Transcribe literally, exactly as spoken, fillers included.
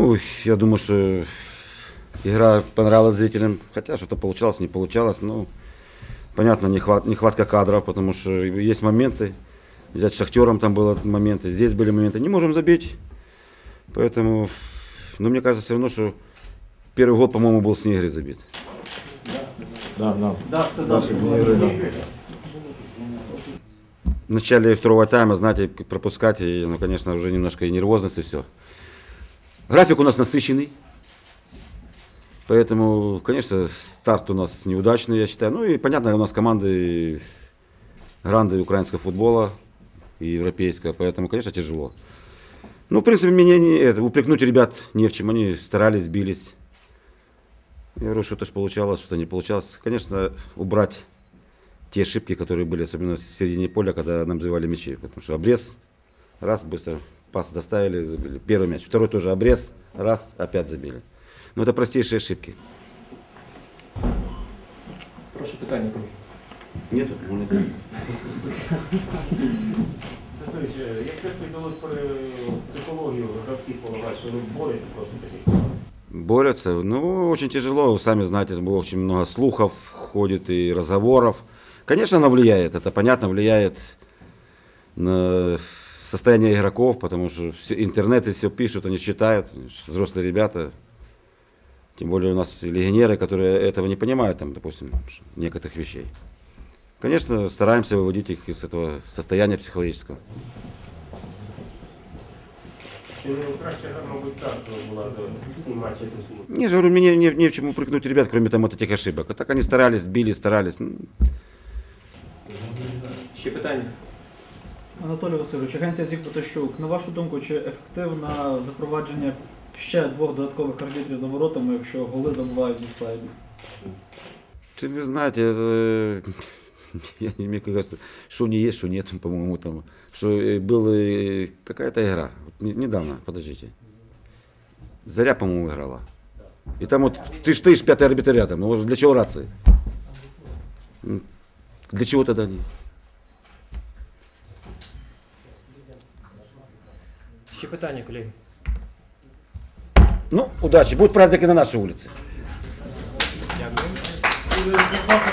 Ну, я думаю, что игра понравилась зрителям, хотя что-то получалось, не получалось. Ну, понятно, нехват, нехватка кадров, потому что есть моменты. Взять Шахтером там были моменты, здесь были моменты. Не можем забить. Поэтому, но мне кажется, все равно, что первый гол, по-моему, был с Негри забит. Да, да. Да, сказав, що В начале второго тайма, знаете, пропускать, и, ну, конечно, уже немножко и нервозность, и все. График у нас насыщенный. Поэтому, конечно, старт у нас неудачный, я считаю. Ну и понятно, у нас команды гранды украинского футбола и европейского, поэтому, конечно, тяжело. Ну, в принципе, меня не, это, упрекнуть ребят не в чем, они старались, бились. Я говорю, что-то ж получалось, что-то не получалось. Конечно, убрать те ошибки, которые были, особенно в середине поля, когда нам забивали мячи. Потому что обрез, раз, быстро пас доставили, забили. Первый мяч. Второй тоже обрез, раз, опять забили. Но это простейшие ошибки. Прошу питання. Нету? Як все вдалося про психологію гравців полагати, що вони борються проти таких? Борются. Ну, очень тяжело. Вы сами знаете, очень много слухов ходит и разговоров. Конечно, оно влияет. Это понятно, влияет на состояние игроков, потому что все, интернеты все пишут, они читают, взрослые ребята. Тем более у нас легионеры, которые этого не понимают, там, допустим, некоторых вещей. Конечно, стараемся выводить их из этого состояния психологического. Краще гра, мабуть, старшого була за ці матчі. Не же, говорю, мне не, не в чем упрекнуть ребят, кроме там вот этих ошибок. А так они старались, били, старались. Ну, Ще питання. Анатолій Васильович, агенція ЗІК Потащук. На вашу думку, чи ефективне запровадження ще двох додаткових арбітрів за воротами, якщо голи забувають з офсайду? ты, вы знаете, это, я не мне кажется, что не есть, что нет, по-моему, там, что была какая-то игра, вот не- недавно, подождите, Заря, по-моему, играла. И там вот ты ж ты ж пятый арбитр рядом, ну вот для чего рации? М, Для чего тогда они? Ще питання, колеги. Ну, удачи, будут праздники на нашей улице. Дякую.